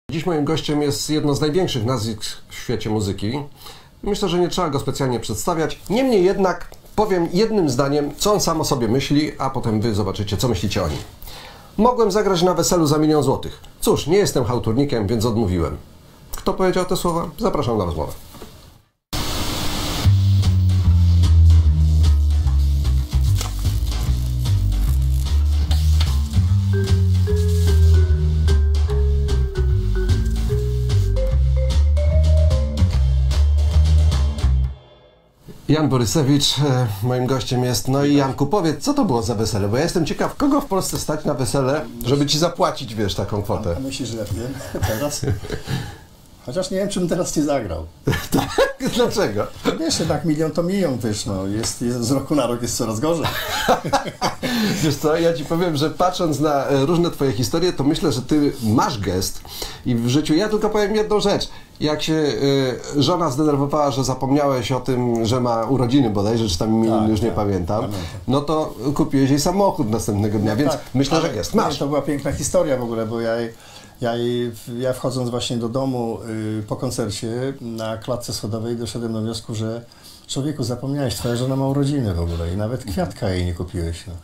Dziś moim gościem jest jedno z największych nazwisk w świecie muzyki. Myślę, że nie trzeba go specjalnie przedstawiać. Niemniej jednak powiem jednym zdaniem, co on sam o sobie myśli, a potem wy zobaczycie, co myślicie o nim. Mogłem zagrać na weselu za 1 000 000 złotych. Cóż, nie jestem chałturnikiem, więc odmówiłem. Kto powiedział te słowa? Zapraszam na rozmowę. Jan Borysewicz, moim gościem jest. No i Janku, powiedz, co to było za wesele? Bo ja jestem ciekaw, kogo w Polsce stać na wesele, żeby ci zapłacić, wiesz, taką kwotę. A myślisz, że ja wiem teraz? Chociaż nie wiem, czym teraz nie zagrał. Tak? Dlaczego? Wiesz, jednak 1 000 000 to milion, wiesz, no, jest z roku na rok jest coraz gorzej. Wiesz co, ja ci powiem, że patrząc na różne twoje historie, to myślę, że ty masz gest i w życiu, ja tylko powiem jedną rzecz. Jak się żona zdenerwowała, że zapomniałeś o tym, że ma urodziny bodajże, czy tam imieniny, już nie pamiętam, no to kupiłeś jej samochód następnego dnia, więc myślę, że gest masz. Nie, to była piękna historia w ogóle, bo ja wchodząc właśnie do domu po koncercie na klatce schodowej doszedłem do wniosku, że człowieku, zapomniałeś, twoja żona ma urodziny w ogóle i nawet kwiatka jej nie kupiłeś. No.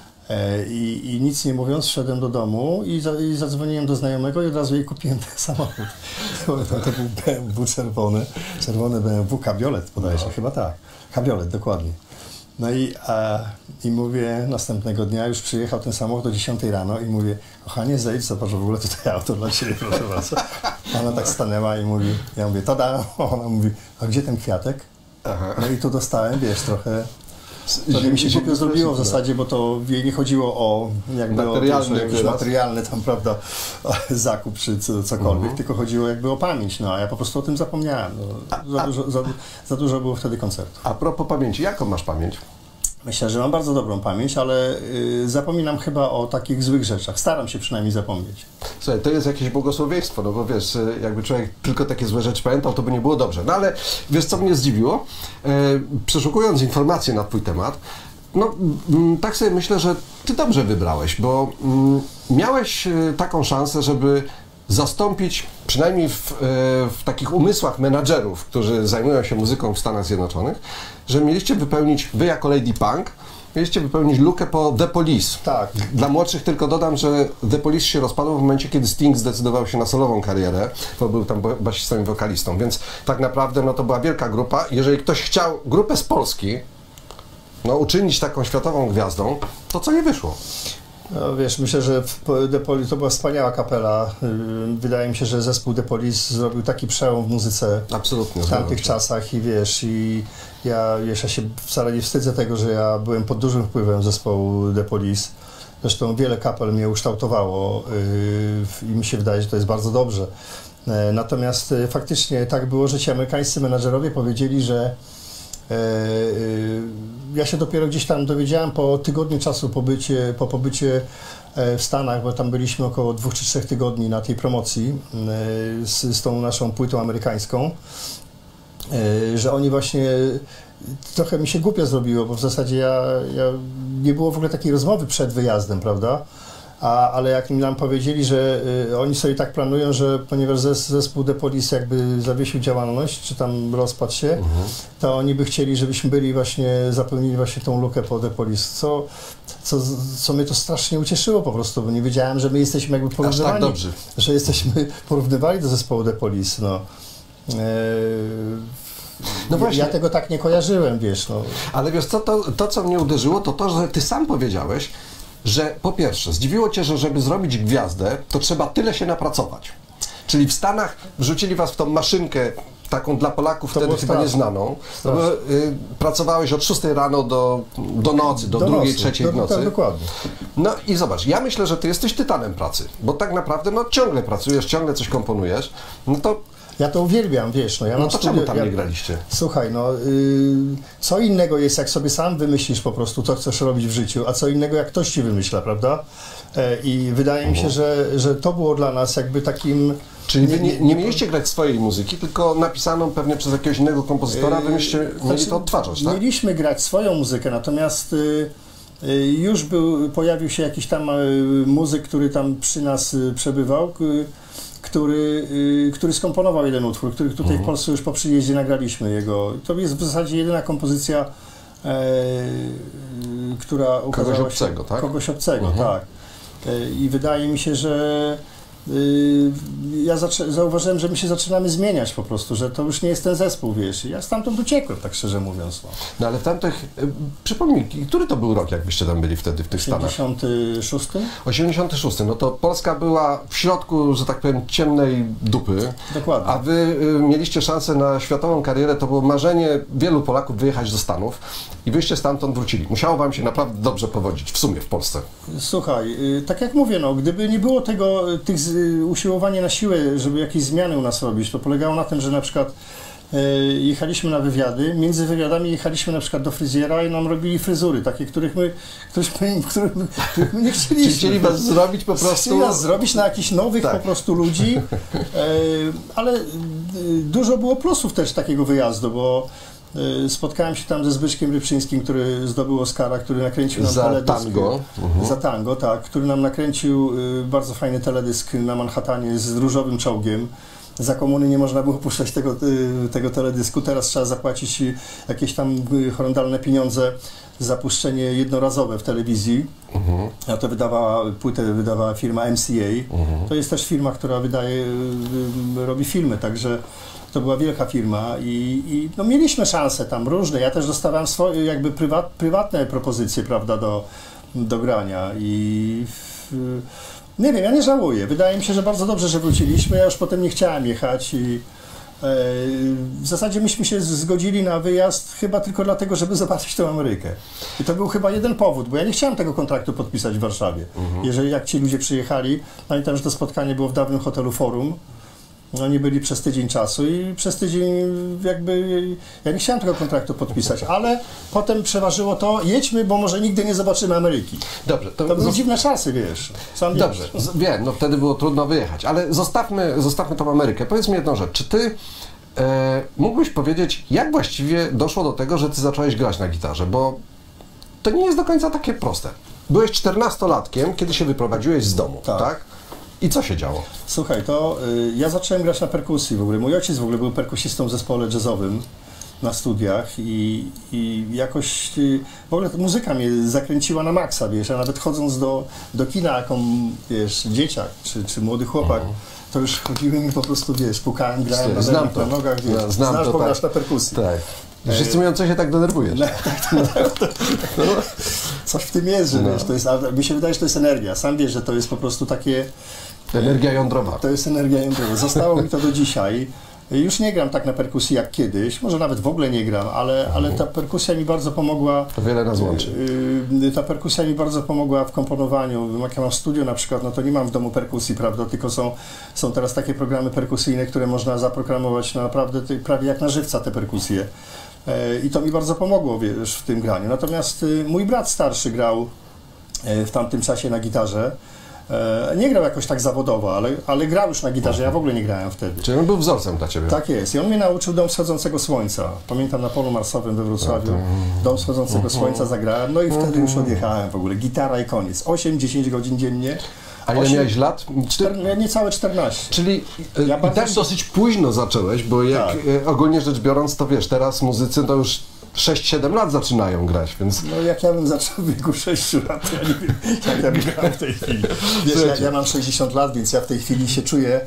I nic nie mówiąc, wszedłem do domu i zadzwoniłem do znajomego i od razu jej kupiłem ten samochód. To był BMW czerwony BMW kabriolet bodajże, chyba tak, kabriolet, dokładnie. No i mówię, następnego dnia już przyjechał ten samochód o 10 rano i mówię, kochanie, zejdź, zobacz, w ogóle tutaj auto dla ciebie, proszę bardzo. Ona tak stanęła i mówi, ja mówię, tada, ona mówi, a gdzie ten kwiatek? Aha. No i tu dostałem, wiesz, trochę mi się głupio zrobiło w zasadzie, bo to jej nie chodziło o jakby materialny tam, prawda, zakup czy cokolwiek, tylko chodziło jakby o pamięć, no a ja po prostu o tym zapomniałem. No, za dużo było wtedy koncertów. A propos pamięci, jaką masz pamięć? Myślę, że mam bardzo dobrą pamięć, ale zapominam chyba o takich złych rzeczach. Staram się przynajmniej zapomnieć. Słuchaj, to jest jakieś błogosławieństwo, no bo wiesz, jakby człowiek tylko takie złe rzeczy pamiętał, to by nie było dobrze. No ale wiesz, co mnie zdziwiło? Przeszukując informacje na twój temat, no tak sobie myślę, że ty dobrze wybrałeś, bo miałeś taką szansę, żeby zastąpić, przynajmniej w takich umysłach menadżerów, którzy zajmują się muzyką w Stanach Zjednoczonych, że mieliście wypełnić, wy jako Lady Punk, mieliście wypełnić lukę po The Police. Tak. Dla młodszych tylko dodam, że The Police się rozpadło w momencie, kiedy Sting zdecydował się na solową karierę, bo był tam basistą i wokalistą, więc tak naprawdę no, to była wielka grupa. Jeżeli ktoś chciał grupę z Polski no, uczynić taką światową gwiazdą, to co nie wyszło? No wiesz, myślę, że The Police to była wspaniała kapela. Wydaje mi się, że zespół The Police zrobił taki przełom w muzyce w tamtych czasach i wiesz, ja się wcale nie wstydzę tego, że ja byłem pod dużym wpływem zespołu The Police. Zresztą wiele kapel mnie ukształtowało i mi się wydaje, że to jest bardzo dobrze. Natomiast faktycznie tak było, że ci amerykańscy menadżerowie powiedzieli, że ja się dopiero gdzieś tam dowiedziałem po tygodniu czasu po pobycie w Stanach, bo tam byliśmy około 2 czy 3 tygodni na tej promocji z tą naszą płytą amerykańską, że oni właśnie, trochę mi się głupio zrobiło, bo w zasadzie nie było w ogóle takiej rozmowy przed wyjazdem, prawda? Ale jak nam powiedzieli, że oni sobie tak planują, że ponieważ zespół The Police jakby zawiesił działalność, czy tam rozpadł się, to oni by chcieli, żebyśmy byli właśnie, zapełnili właśnie tą lukę po The Police, co mnie to strasznie ucieszyło po prostu, bo nie wiedziałem, że my jesteśmy jakby porównywani, że jesteśmy porównywali do zespołu The Police, no. No właśnie. Ja tego tak nie kojarzyłem, wiesz, no. Ale wiesz co, to co mnie uderzyło, to, że ty sam powiedziałeś, że po pierwsze, zdziwiło cię, że żeby zrobić gwiazdę, to trzeba tyle się napracować. Czyli w Stanach wrzucili was w tą maszynkę, taką dla Polaków to wtedy chyba nieznaną. Pracowałeś od 6 rano do nocy, do 2, 3 w nocy. Tak, dokładnie. No i zobacz, ja myślę, że ty jesteś tytanem pracy, bo tak naprawdę no, ciągle pracujesz, ciągle coś komponujesz, no to... Ja to uwielbiam, wiesz, no ja no to czemu tam nie graliście? Słuchaj, no co innego jest, jak sobie sam wymyślisz po prostu, co chcesz robić w życiu, a co innego, jak ktoś ci wymyśla, prawda? I wydaje mi się, że to było dla nas jakby takim... Czyli wy nie mieliście grać swojej muzyki, tylko napisaną pewnie przez jakiegoś innego kompozytora, wy mieli to odtwarzać, tak? Mieliśmy grać swoją muzykę, natomiast już pojawił się jakiś tam muzyk, który tam przy nas przebywał, który skomponował jeden utwór, który tutaj w Polsce już po przyjeździe nagraliśmy jego. To jest w zasadzie jedyna kompozycja, która ukazała kogoś obcego, tak? Kogoś obcego, tak. I wydaje mi się, że ja zauważyłem, że my się zaczynamy zmieniać po prostu, że to już nie jest ten zespół, wiesz. Ja stamtąd uciekłem, tak szczerze mówiąc. No ale w tamtych, przypomnij, który to był rok, jak byście tam byli wtedy w tych Stanach? 86? 86, no to Polska była w środku, że tak powiem, ciemnej dupy. Dokładnie. A wy mieliście szansę na światową karierę, to było marzenie wielu Polaków wyjechać do Stanów i wyście stamtąd wrócili. Musiało wam się naprawdę dobrze powodzić, w sumie w Polsce. Słuchaj, tak jak mówię, no, gdyby nie było tych usiłowania na siłę, żeby jakieś zmiany u nas robić, to polegało na tym, że na przykład jechaliśmy na wywiady, między wywiadami jechaliśmy na przykład do fryzjera i nam robili fryzury, takie, których my nie chcieliśmy. Czyli chcieli was zrobić po prostu... Chcieli nas zrobić na jakichś nowych po prostu ludzi, ale dużo było plusów też takiego wyjazdu, bo spotkałem się tam ze Zbyszkiem Rybczyńskim, który zdobył Oscara, który nakręcił nam teledysk. Tango. Za tango, tak, który nam nakręcił bardzo fajny teledysk na Manhattanie z różowym czołgiem. Za komuny nie można było puszczać tego teledysku. Teraz trzeba zapłacić jakieś tam horrendalne pieniądze za puszczenie jednorazowe w telewizji. A to płytę wydawała firma MCA. To jest też firma, która robi filmy, także to była wielka firma i no, mieliśmy szanse tam różne. Ja też dostawałem swoje jakby prywatne propozycje, prawda, do grania i nie wiem, ja nie żałuję. Wydaje mi się, że bardzo dobrze, że wróciliśmy. Ja już potem nie chciałem jechać i w zasadzie myśmy się zgodzili na wyjazd chyba tylko dlatego, żeby zobaczyć tę Amerykę. I to był chyba jeden powód, bo ja nie chciałem tego kontraktu podpisać w Warszawie. Jak ci ludzie przyjechali, pamiętam, że to spotkanie było w dawnym hotelu Forum. Oni byli przez tydzień czasu i przez tydzień jakby ja nie chciałem tego kontraktu podpisać, ale potem przeważyło to, jedźmy, bo może nigdy nie zobaczymy Ameryki. Dobrze. To były dziwne czasy, wiesz. Sam dobrze, wiem, no wtedy było trudno wyjechać, ale zostawmy tą Amerykę. Powiedz mi jedną rzecz, czy ty mógłbyś powiedzieć, jak właściwie doszło do tego, że ty zacząłeś grać na gitarze, bo to nie jest do końca takie proste. Byłeś 14-latkiem, kiedy się wyprowadziłeś z domu, tak? I co się działo? Słuchaj, to ja zacząłem grać na perkusji w ogóle. Mój ojciec w ogóle był perkusistą w zespole jazzowym na studiach i jakoś w ogóle muzyka mnie zakręciła na maksa, wiesz, a nawet chodząc do kina, jaką, wiesz, dzieciak czy młody chłopak, to już chodziły mi po prostu, wiesz, pukałem, grałem na nogach, wiesz, znasz, bo grasz na perkusji. Tak. Wszyscy mówią, co się tak denerwujesz. Coś w tym jest, że wiesz, to jest, mi się wydaje, że to jest energia. Sam wiesz, że to jest po prostu takie... Energia jądrowa. To jest energia jądrowa. Zostało mi to do dzisiaj. Już nie gram tak na perkusji jak kiedyś, może nawet w ogóle nie gram, ale ta perkusja mi bardzo pomogła. To wiele nas łączy. Ta perkusja mi bardzo pomogła w komponowaniu. Jak ja mam studio na przykład, no to nie mam w domu perkusji, prawda, tylko są teraz takie programy perkusyjne, które można zaprogramować na naprawdę prawie jak na żywca te perkusje. I to mi bardzo pomogło, wiesz, w tym graniu. Natomiast mój brat starszy grał w tamtym czasie na gitarze. Nie grał jakoś tak zawodowo, ale grał już na gitarze, ja w ogóle nie grałem wtedy. Czyli on był wzorcem dla ciebie. Tak jest. I on mnie nauczył Dom Wschodzącego Słońca. Pamiętam na polu marsowym we Wrocławiu. Dom Wschodzącego Słońca zagrałem, no i wtedy już odjechałem w ogóle. Gitara i koniec. 8-10 godzin dziennie. A ile miałeś lat? Niecałe 14. Czyli ja i tak dosyć późno zacząłeś, bo jak ogólnie rzecz biorąc, to wiesz, teraz muzycy to już 6-7 lat zaczynają grać, więc... No jak ja bym zaczął w wieku 6 lat, to ja nie wiem, jak ja bym grał w tej chwili. Wiesz, ja mam 60 lat, więc ja w tej chwili się czuję,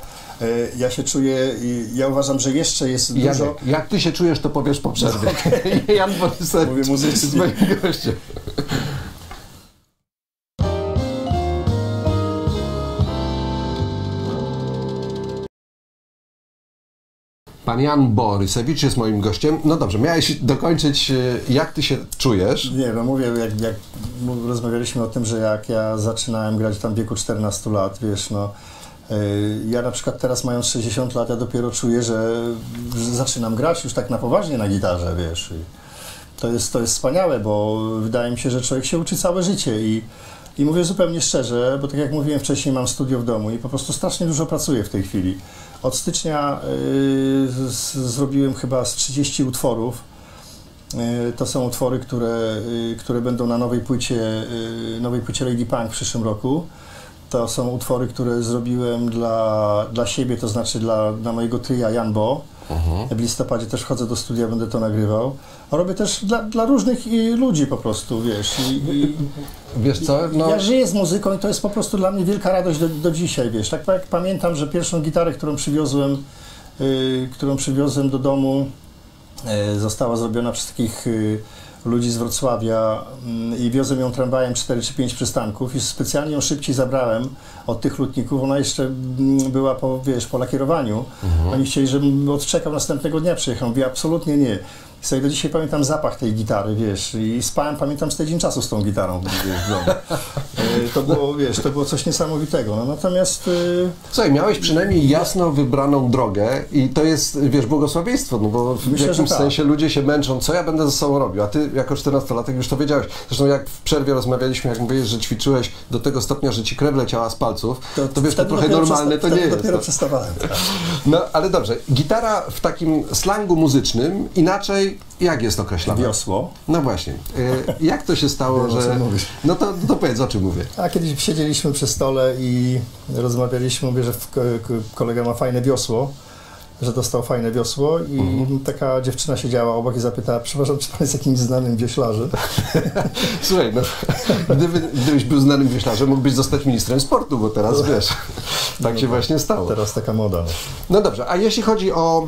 ja uważam, że jeszcze jest dużo... Jak ty się czujesz, to powiesz po przerwie. Okay. Jan Borysewicz, mówię muzycy z moim gościem. Pan Jan Borysewicz jest moim gościem. No dobrze, miałeś dokończyć, jak ty się czujesz? Nie, no mówię, jak rozmawialiśmy o tym, że jak ja zaczynałem grać tam w wieku 14 lat, wiesz, no ja na przykład teraz mając 60 lat, ja dopiero czuję, że zaczynam grać już tak na poważnie na gitarze, wiesz. I to jest wspaniałe, bo wydaje mi się, że człowiek się uczy całe życie i mówię zupełnie szczerze, bo tak jak mówiłem wcześniej, mam studio w domu i po prostu strasznie dużo pracuję w tej chwili. Od stycznia zrobiłem chyba z 30 utworów. To są utwory, które będą na nowej płycie Lady Punk w przyszłym roku. To są utwory, które zrobiłem dla siebie, to znaczy dla mojego tria Janbo. W listopadzie też wchodzę do studia, będę to nagrywał. A robię też dla różnych ludzi po prostu, wiesz. Wiesz co? No. Ja żyję z muzyką i to jest po prostu dla mnie wielka radość do dzisiaj, wiesz. Tak jak pamiętam, że pierwszą gitarę, którą przywiozłem do domu, została zrobiona przez takich ludzi z Wrocławia i wiozłem ją tramwajem 4 czy 5 przystanków i specjalnie ją szybciej zabrałem od tych lutników. Ona jeszcze była po lakierowaniu. Oni chcieli, żebym odczekał następnego dnia, przyjechał. Mówię, absolutnie nie. I sobie do dzisiaj pamiętam zapach tej gitary, wiesz, i spałem, pamiętam, z tydzień czasu z tą gitarą, wiesz, w domu. To było, wiesz, to było coś niesamowitego. No, natomiast... Słuchaj, miałeś przynajmniej jasno wybraną drogę i to jest, wiesz, błogosławieństwo, no bo w jakimś sensie ludzie się męczą, co ja będę ze sobą robił, a ty jako 14-latek już to wiedziałeś. Zresztą jak w przerwie rozmawialiśmy, jak mówiłeś, że ćwiczyłeś do tego stopnia, że ci krew leciała z palców, to wiesz, to trochę normalne to nie jest. Dopiero przestawałem. Tak. No, ale dobrze, gitara w takim slangu muzycznym inaczej jak jest określane? Wiosło. No właśnie. Jak to się stało, że... No to powiedz, o czym mówię. A kiedyś siedzieliśmy przy stole i rozmawialiśmy, mówię, że kolega ma fajne wiosło, że dostał fajne wiosło i taka dziewczyna siedziała obok i zapytała, przepraszam, czy pan jest jakimś znanym wioślarzem? Słuchaj, no, gdybyś był znanym wioślarzem, mógłbyś zostać ministrem sportu, bo teraz wiesz, tak się właśnie stało. Teraz taka moda. No dobrze, a jeśli chodzi o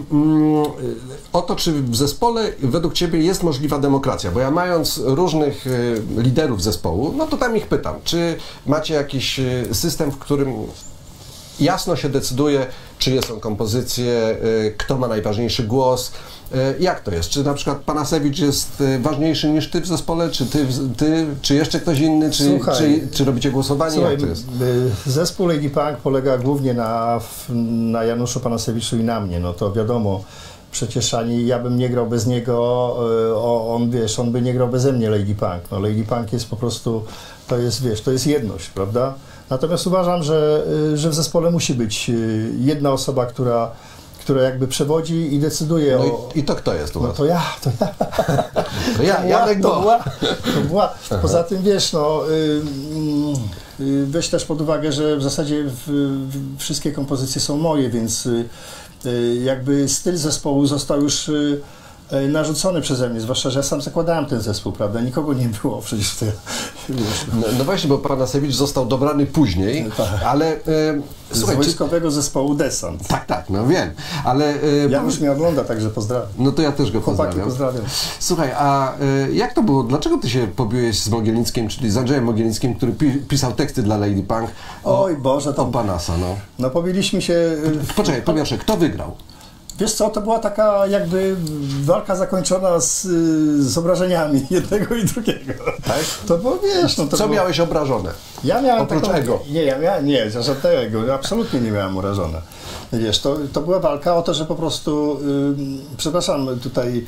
to, czy w zespole według ciebie jest możliwa demokracja, bo ja mając różnych liderów zespołu, no to tam ich pytam, czy macie jakiś system, w którym jasno się decyduje, czyje są kompozycje, kto ma najważniejszy głos. Jak to jest? Czy na przykład Panasewicz jest ważniejszy niż ty w zespole, czy jeszcze ktoś inny, czy robicie głosowanie? Słuchaj, jak to jest? Zespół Lady Punk polega głównie na Januszu Panasewiczu i na mnie, no to wiadomo. Przecież ani ja bym nie grał bez niego, on by nie grał beze mnie Lady Punk. No Lady Punk jest po prostu, to jest, wiesz, to jest jedność, prawda? Natomiast uważam, że w zespole musi być jedna osoba, która jakby przewodzi i decyduje I to kto jest u was? To ja. To ja, Janek Bo. To była. Poza tym, wiesz, no, weź też pod uwagę, że w zasadzie wszystkie kompozycje są moje, więc jakby styl zespołu został już narzucony przeze mnie, zwłaszcza, że ja sam zakładałem ten zespół, prawda? Nikogo nie było przecież w No właśnie, bo Panasewicz został dobrany później, ale... słuchaj, z wojskowego zespołu Desant. Tak, no wiem, ale... Janusz mnie ogląda, także pozdrawiam. No to ja też go pozdrawiam. Pozdrawiam. Słuchaj, a jak to było? Dlaczego ty się pobiłeś z Mogielnickim, czyli z Andrzejem Mogielnickim, który pisał teksty dla Lady Punk? Oj Boże, to... O Panasa, no. No pobiliśmy się... Poczekaj, po pierwsze, kto wygrał? Wiesz co, to była taka jakby walka zakończona z obrażeniami jednego i drugiego. Tak? To było, wiesz, no to co było... miałeś obrażone? Ja miałem oprócz ego? Nie, żadnego ego, absolutnie nie miałem urażone. Wiesz, to była walka o to, że po prostu, przepraszam tutaj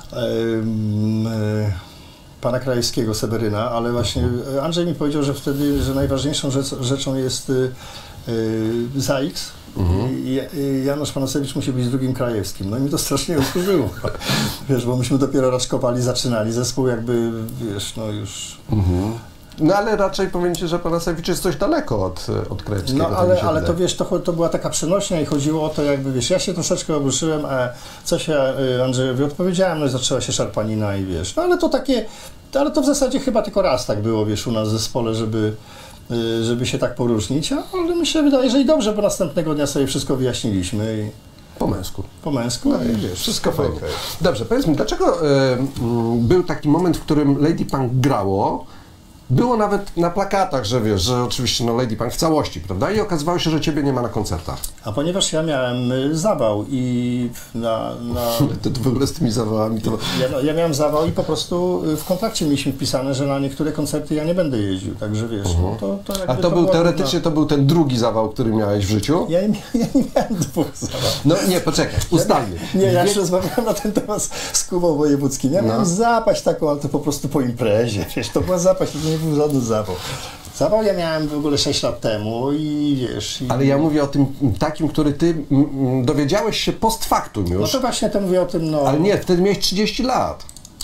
pana Krajewskiego, Seweryna, ale właśnie Andrzej mi powiedział, że wtedy, że najważniejszą rzeczą jest ZAX. Janusz Panasewicz musi być drugim Krajewskim. No i mi to strasznie ukurzyło. Wiesz, bo myśmy dopiero raczkowali, zaczynali. Zespół jakby, wiesz, no już... No ale raczej powiem ci, że Panasewicz jest coś daleko od Krajewskiego. No ale to wiesz, to była taka przenośnia i chodziło o to jakby, wiesz, ja się troszeczkę obruszyłem, a coś ja Andrzejowi odpowiedziałem, no i zaczęła się szarpanina i wiesz, no ale to w zasadzie chyba tylko raz tak było, wiesz, u nas w zespole, żeby się tak poróżnić, ale mi się wydaje, że i dobrze, bo następnego dnia sobie wszystko wyjaśniliśmy. Po męsku. Po męsku, no i wiesz, wszystko fajnie. Okay. Dobrze, powiedz mi, dlaczego był taki moment, w którym Lady Punk grało, było nawet na plakatach, że wiesz, że oczywiście no Lady Punk w całości, prawda? I okazywało się, że ciebie nie ma na koncertach. A ponieważ ja miałem zawał i To w ogóle z tymi zawałami to... Ja miałem zawał i po prostu w kontrakcie mieliśmy wpisane, że na niektóre koncerty ja nie będę jeździł, także wiesz, A to był teoretycznie to był ten drugi zawał, który miałeś w życiu? Ja nie miałem dwóch zawałów. No nie, poczekaj, ustalmy. Ja już rozmawiałem na ten temat z Kubą Wojewódzkim. Ja miałem zapaść taką, ale to po prostu po imprezie, wiesz, to była zapaść, to nie był żaden zawał. Zawał ja miałem w ogóle 6 lat temu i wiesz... Ale ja mówię o tym takim, który ty dowiedziałeś się post factum już. No to właśnie to mówię o tym, no... Ale nie, wtedy miałeś 30 lat.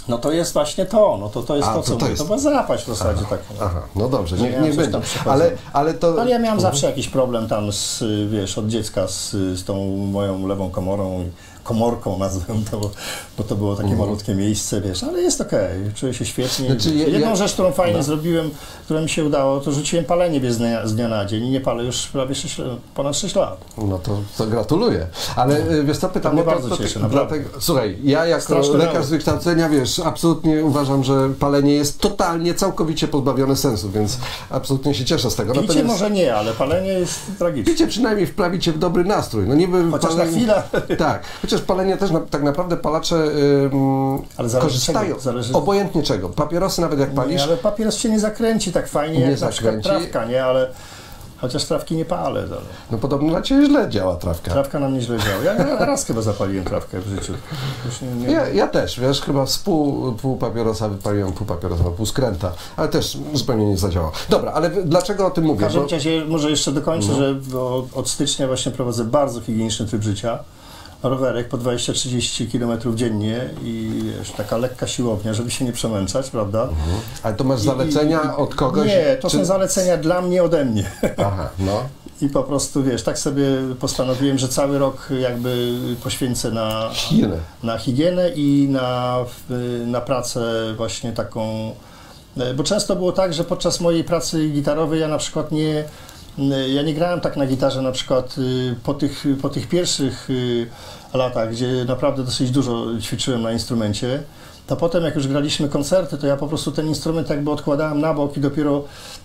No to jest właśnie to, no to jest to, co mówię, to była zapaść w zasadzie tak. Aha, no dobrze, nie będzie. Ale ja miałem zawsze jakiś problem tam wiesz, od dziecka z tą moją lewą komorą, komorką nazwę to, bo to było takie malutkie miejsce, wiesz, ale jest okej, czuję się świetnie. Znaczy, jedną rzecz, którą fajnie zrobiłem, która mi się udało, to rzuciłem palenie z dnia na dzień i nie palę już prawie ponad 6 lat. No to gratuluję. Ale wiesz co, pytam, mnie bardzo cieszy, dlatego, słuchaj, ja jako lekarz z wykształcenia, wiesz, absolutnie uważam, że palenie jest totalnie, całkowicie pozbawione sensu, więc absolutnie się cieszę z tego. Picie natomiast może nie, ale palenie jest tragiczne. picie przynajmniej wprawi cię w dobry nastrój. No niby chociaż na chwilę. Tak, chociaż palenie też tak naprawdę palacze korzystają. Obojętnie czego. Papierosy nawet jak palisz. Nie, ale papieros się nie zakręci tak fajnie jak na przykład trawka, nie? Ale chociaż trawki nie palę. Ale... No podobno na Ciebie źle działa trawka. Trawka na mnie źle działa. Ja raz chyba zapaliłem trawkę w życiu. Ja też, wiesz, chyba z pół papierosa wypaliłem, pół skręta, ale też zupełnie nie zadziałał. Dobra, ale dlaczego o tym mówię? W każdym razie może jeszcze dokończę, że od stycznia właśnie prowadzę bardzo higieniczny tryb życia. Rowerek po 20-30 km dziennie i wiesz, taka lekka siłownia, żeby się nie przemęczać, prawda? Ale to masz zalecenia od kogoś? Nie, to są zalecenia dla mnie, ode mnie. Aha, no. I po prostu, wiesz, tak sobie postanowiłem, że cały rok jakby poświęcę na higienę i na pracę właśnie taką, bo często było tak, że podczas mojej pracy gitarowej ja na przykład ja nie grałem tak na gitarze na przykład po tych pierwszych latach, gdzie naprawdę dosyć dużo ćwiczyłem na instrumencie, to potem jak już graliśmy koncerty, to ja po prostu ten instrument jakby odkładałem na bok i dopiero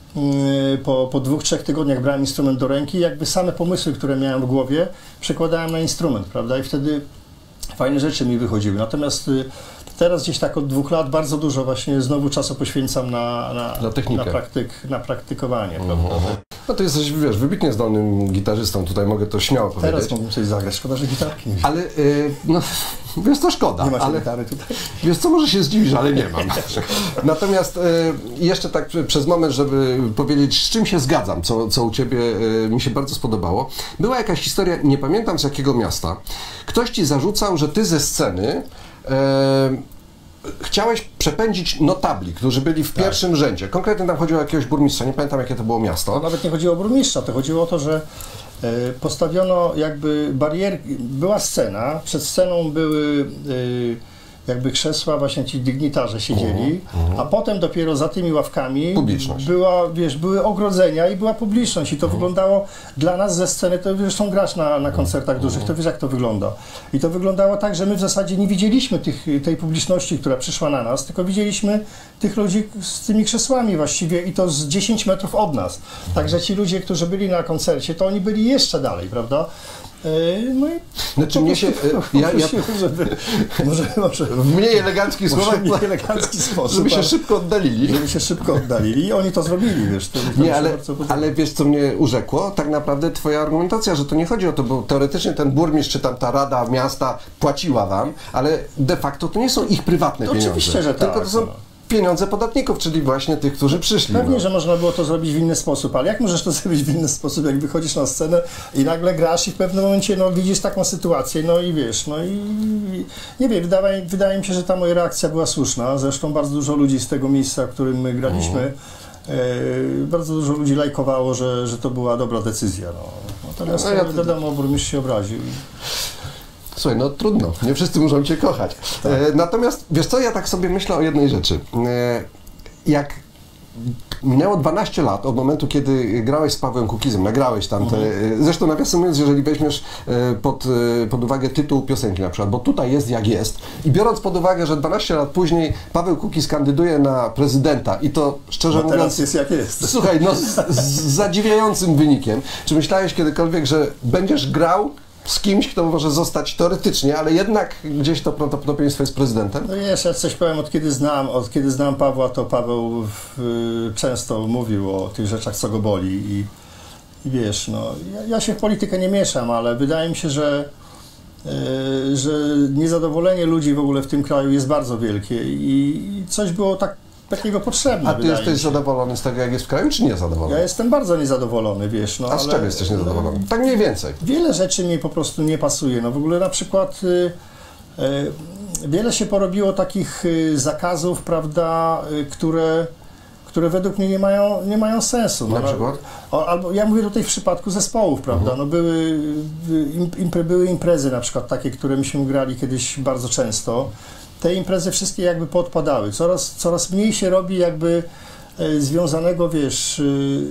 po 2-3 tygodniach brałem instrument do ręki i jakby same pomysły, które miałem w głowie, przekładałem na instrument, prawda? I wtedy fajne rzeczy mi wychodziły. Natomiast teraz gdzieś tak od 2 lat bardzo dużo właśnie znowu czasu poświęcam na praktykowanie, prawda? No to jesteś, wiesz, wybitnie zdolnym gitarzystą, tutaj mogę to śmiało powiedzieć. Teraz mógłbym coś zagrać, szkoda, że gitarki nie. Ale, no, wiesz co, szkoda. Nie masz gitary tutaj? Wiesz co, może się zdziwisz, ale nie mam. Natomiast jeszcze tak przez moment, żeby powiedzieć, z czym się zgadzam, co u Ciebie mi się bardzo spodobało. Była jakaś historia, nie pamiętam z jakiego miasta, ktoś Ci zarzucał, że Ty ze sceny chciałeś przepędzić notabli, którzy byli w pierwszym rzędzie. Konkretnie tam chodziło o jakiegoś burmistrza, nie pamiętam jakie to było miasto. Nawet nie chodziło o burmistrza, to chodziło o to, że postawiono jakby barierki, była scena, przed sceną były jakby krzesła, właśnie ci dygnitarze siedzieli, a potem dopiero za tymi ławkami były ogrodzenia i była publiczność i to wyglądało dla nas ze sceny, to zresztą grasz na koncertach dużych, to wiesz jak to wygląda. I to wyglądało tak, że my w zasadzie nie widzieliśmy tej publiczności, która przyszła na nas, tylko widzieliśmy tych ludzi z tymi krzesłami właściwie i to z 10 metrów od nas. Także ci ludzie, którzy byli na koncercie, to oni byli jeszcze dalej, prawda? No i znaczy mnie się, może w mniej eleganckich słowach, żeby się szybko oddalili. Żeby się szybko oddalili i oni to zrobili, wiesz. Nie, ale wiesz co mnie urzekło? Tak naprawdę twoja argumentacja, że to nie chodzi o to, bo teoretycznie ten burmistrz czy tam ta rada miasta płaciła wam, ale de facto to nie są ich prywatne pieniądze. Oczywiście, że tylko tak. To są pieniądze podatników, czyli właśnie tych, którzy przyszli. Pewnie, że można było to zrobić w inny sposób, ale jak możesz to zrobić w inny sposób, jak wychodzisz na scenę i nagle grasz i w pewnym momencie widzisz taką sytuację, no i wiesz, no i nie wiem, wydaje mi się, że ta moja reakcja była słuszna, zresztą bardzo dużo ludzi z tego miejsca, w którym my graliśmy, bardzo dużo ludzi lajkowało, że to była dobra decyzja. Natomiast wiadomo, burmistrz się obraził. Słuchaj, no trudno, nie wszyscy muszą Cię kochać. Tak. Natomiast, wiesz co, ja tak sobie myślę o jednej rzeczy. Jak minęło 12 lat od momentu, kiedy grałeś z Pawłem Kukizem, nagrałeś tam te... Zresztą nawiasem mówiąc, jeżeli weźmiesz pod uwagę tytuł piosenki na przykład, bo tutaj jest jak jest i biorąc pod uwagę, że 12 lat później Paweł Kukiz kandyduje na prezydenta i to szczerze mówiąc... teraz jest jak jest. Słuchaj, no z zadziwiającym wynikiem. Czy myślałeś kiedykolwiek, że będziesz grał z kimś, kto może zostać teoretycznie, ale jednak gdzieś to prawdopodobieństwo jest prezydentem? No wiesz, ja coś powiem, od kiedy znam Pawła, to Paweł często mówił o tych rzeczach, co go boli i wiesz, no, ja się w politykę nie mieszam, ale wydaje mi się, że niezadowolenie ludzi w ogóle w tym kraju jest bardzo wielkie i coś było takiego potrzebne. A ty jesteś zadowolony z tego, jak jest w kraju, czy nie zadowolony? Ja jestem bardzo niezadowolony, wiesz. No, a z czego jesteś niezadowolony? Tak mniej więcej. Wiele rzeczy mi po prostu nie pasuje. No w ogóle na przykład wiele się porobiło takich zakazów, prawda, które według mnie nie mają sensu. Na przykład? Albo ja mówię tutaj w przypadku zespołów, prawda, no były imprezy na przykład takie, które myśmy grali kiedyś bardzo często. Te imprezy wszystkie jakby poodpadały. Coraz mniej się robi jakby związanego, wiesz,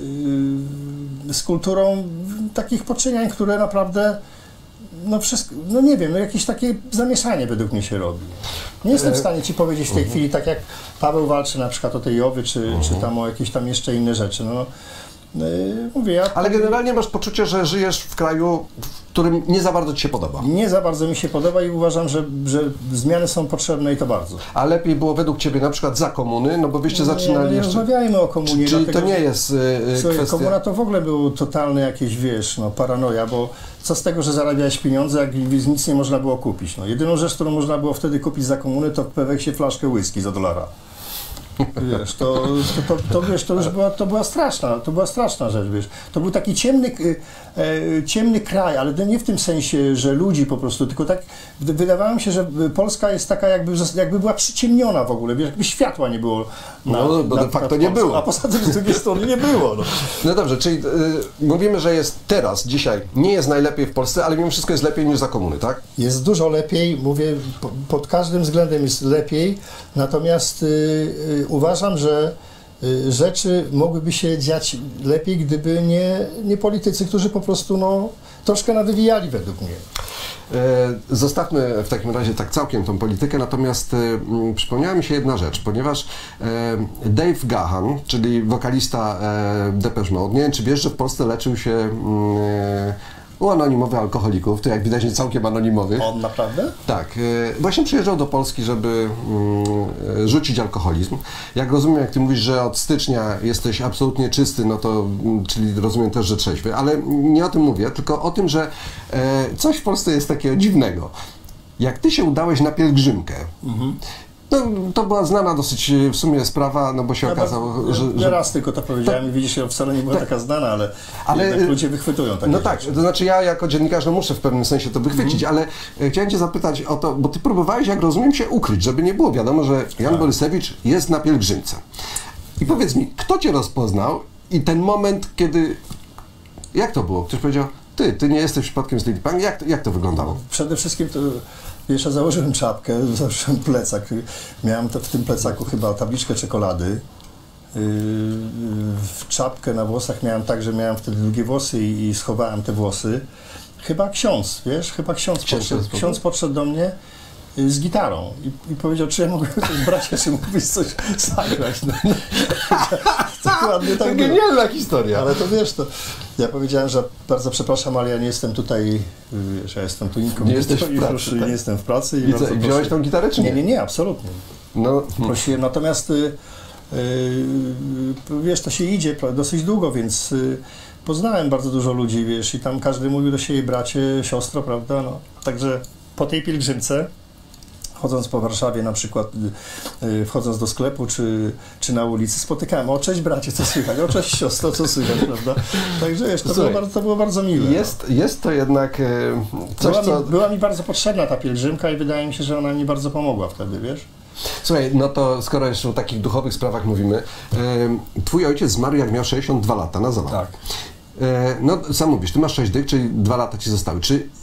z kulturą takich poczynań, które naprawdę, no wszystko, no nie wiem, no jakieś takie zamieszanie według mnie się robi. Nie jestem w stanie Ci powiedzieć w tej chwili, tak jak Paweł walczy na przykład o tej Jowy, czy tam o jakieś tam jeszcze inne rzeczy. No, mówię, ja... Ale generalnie masz poczucie, że żyjesz w kraju, w którym nie za bardzo Ci się podoba. Nie za bardzo mi się podoba i uważam, że zmiany są potrzebne i to bardzo. A lepiej było według Ciebie na przykład za komuny, no bo wyście zaczynali nie jeszcze... rozmawiajmy o komunie. Czyli dlatego, to nie jest kwestia... Komuna to w ogóle był totalny jakieś, wiesz, no paranoja, bo co z tego, że zarabiałeś pieniądze, jak nic nie można było kupić. No, jedyną rzecz, którą można było wtedy kupić za komuny, to w Peweksie flaszkę whisky za $1. Wiesz, wiesz, to była straszna rzecz, wiesz. To był taki ciemny kraj, ale nie w tym sensie, że ludzi po prostu, tylko tak wydawało mi się, że Polska jest taka jakby była przyciemniona w ogóle, wiesz, jakby światła nie było. Bo de facto nie było. A poza tym z drugiej strony nie było. No, no dobrze, czyli mówimy, że jest teraz, dzisiaj, nie jest najlepiej w Polsce, ale mimo wszystko jest lepiej niż za komuny, tak? Jest dużo lepiej, mówię, pod każdym względem jest lepiej, natomiast uważam, że rzeczy mogłyby się dziać lepiej, gdyby nie politycy, którzy po prostu troszkę nawywijali według mnie. Zostawmy w takim razie tak całkiem tą politykę, natomiast przypomniała mi się jedna rzecz, ponieważ Dave Gahan, czyli wokalista Depeche Mode, nie wiem, czy wiesz, że w Polsce leczył się u anonimowych alkoholików, to jak widać nie całkiem anonimowych. On naprawdę? Tak. Właśnie przyjeżdżał do Polski, żeby rzucić alkoholizm. Jak rozumiem, jak Ty mówisz, że od stycznia jesteś absolutnie czysty, no to, czyli rozumiem też, że trzeźwy, ale nie o tym mówię, tylko o tym, że coś w Polsce jest takiego dziwnego. Jak Ty się udałeś na pielgrzymkę, no, to była znana dosyć w sumie sprawa, no bo się okazało, że... Raz tylko to powiedziałem i widzisz, że wcale nie była taka znana, ale jednak ludzie wychwytują takie No tak, rzeczy. to znaczy ja jako dziennikarz no muszę w pewnym sensie to wychwycić, ale chciałem Cię zapytać o to, bo Ty próbowałeś, jak rozumiem, się ukryć, żeby nie było wiadomo, że Jan Borysewicz jest na pielgrzymce. I powiedz mi, kto Cię rozpoznał i ten moment, kiedy... Jak to było? Ktoś powiedział, ty nie jesteś przypadkiem z Lady Punk? Jak to wyglądało? Przede wszystkim to... Wiesz, ja założyłem czapkę, założyłem plecak. Miałem w tym plecaku chyba tabliczkę czekolady. W czapkę na włosach miałem tak, że miałem wtedy długie włosy i schowałem te włosy. Chyba ksiądz, wiesz, ksiądz podszedł do mnie z gitarą i powiedział, czy ja mogę coś bracia, czy mógłbyś coś zagrać. No. Dokładnie tak. Genialna historia. Ale to wiesz, to ja powiedziałem, że bardzo przepraszam, ale ja nie jestem tutaj, wiesz, ja jestem tu nikogo. Nie jesteś w pracy, tak? Nie jestem w pracy. I co, wziąłeś tą gitarę, czy nie? Nie, absolutnie. No. Prosiłem, natomiast wiesz, to się idzie dosyć długo, więc poznałem bardzo dużo ludzi, wiesz, i tam każdy mówił do siebie bracie, siostro, prawda, no. Także po tej pielgrzymce, chodząc po Warszawie na przykład, wchodząc do sklepu czy na ulicy, spotykałem, o cześć bracie, co słychać, o cześć siostro, co słychać, prawda? Także wiesz, to było bardzo miłe. Jest to jednak coś, była mi bardzo potrzebna ta pielgrzymka i wydaje mi się, że ona mi bardzo pomogła wtedy, wiesz? Słuchaj, no to skoro jeszcze o takich duchowych sprawach mówimy, twój ojciec zmarł jak miał 62 lata, na zawał. Tak. No sam mówisz, ty masz 6 dych, czyli 2 lata ci zostały.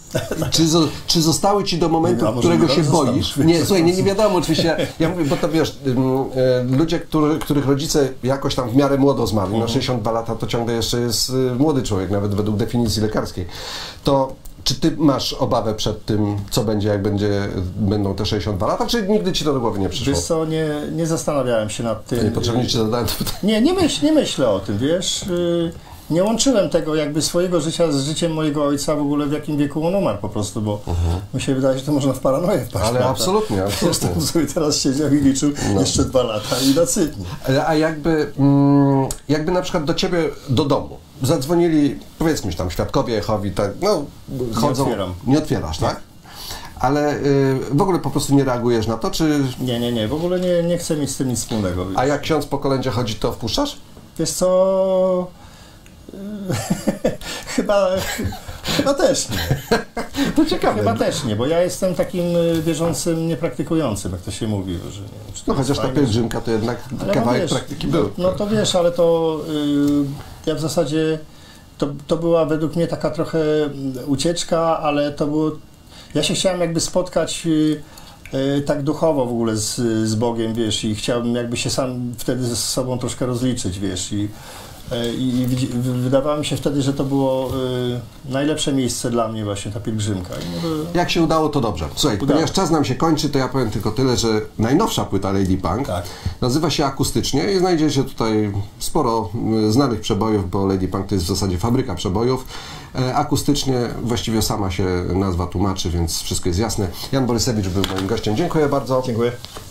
Czy zostały ci do momentu, którego się boisz? Nie, słuchaj, nie wiadomo oczywiście. Ja mówię, bo to wiesz, ludzie, których rodzice jakoś tam w miarę młodo zmarli, na 62 lata to ciągle jeszcze jest młody człowiek, nawet według definicji lekarskiej. To czy ty masz obawę przed tym, co będzie, jak będą te 62 lata, czy nigdy ci to do głowy nie przyszło? Wiesz co, nie zastanawiałem się nad tym. Niepotrzebnie ci zadałem to pytanie. Nie myślę o tym, wiesz. Nie łączyłem tego jakby swojego życia z życiem mojego ojca w ogóle, w jakim wieku on umarł po prostu, bo mi się wydaje, że to można w paranoję wpaść. Ale absolutnie. Zresztą sobie teraz siedział i liczył jeszcze 2 lata i docytnie. A jakby na przykład do ciebie, do domu, zadzwonili, powiedzmy, tam świadkowie Jehowi, tak, no, chodzą. Nie otwieram. Nie otwierasz, tak? Ale w ogóle po prostu nie reagujesz na to, czy... Nie, w ogóle nie chcę mieć z tym nic wspólnego. A jak ksiądz po kolędzie chodzi, to wpuszczasz? Wiesz co... Chyba też nie. To ciekawe. Chyba też nie, bo ja jestem takim wierzącym, niepraktykującym, jak to się mówi. Że, czy to No chociaż ta fajne, pielgrzymka to jednak ale kawałek wiesz, praktyki był. No to wiesz, ale to ja w zasadzie, to była według mnie taka trochę ucieczka, ale to było, ja się chciałem jakby spotkać tak duchowo w ogóle z Bogiem, wiesz, i chciałbym jakby się sam wtedy ze sobą troszkę rozliczyć, wiesz, i wydawało mi się wtedy, że to było najlepsze miejsce dla mnie właśnie, ta pielgrzymka. Jak się udało, to dobrze. Słuchaj, ponieważ czas nam się kończy, to ja powiem tylko tyle, że najnowsza płyta Lady Punk nazywa się Akustycznie i znajdziecie tutaj sporo znanych przebojów, bo Lady Punk to jest w zasadzie fabryka przebojów. Akustycznie właściwie sama się nazwa tłumaczy, więc wszystko jest jasne. Jan Borysewicz był moim gościem. Dziękuję bardzo. Dziękuję.